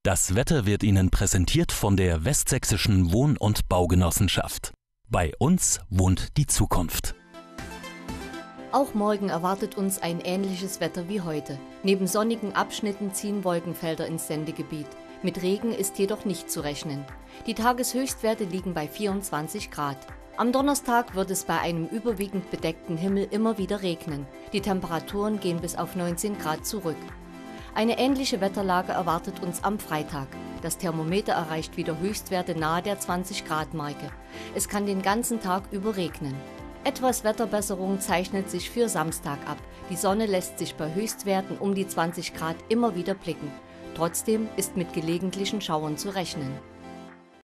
Das Wetter wird Ihnen präsentiert von der Westsächsischen Wohn- und Baugenossenschaft. Bei uns wohnt die Zukunft. Auch morgen erwartet uns ein ähnliches Wetter wie heute. Neben sonnigen Abschnitten ziehen Wolkenfelder ins Sendegebiet. Mit Regen ist jedoch nicht zu rechnen. Die Tageshöchstwerte liegen bei 24 Grad. Am Donnerstag wird es bei einem überwiegend bedeckten Himmel immer wieder regnen. Die Temperaturen gehen bis auf 19 Grad zurück. Eine ähnliche Wetterlage erwartet uns am Freitag. Das Thermometer erreicht wieder Höchstwerte nahe der 20-Grad-Marke. Es kann den ganzen Tag über regnen. Etwas Wetterbesserung zeichnet sich für Samstag ab. Die Sonne lässt sich bei Höchstwerten um die 20 Grad immer wieder blicken. Trotzdem ist mit gelegentlichen Schauern zu rechnen.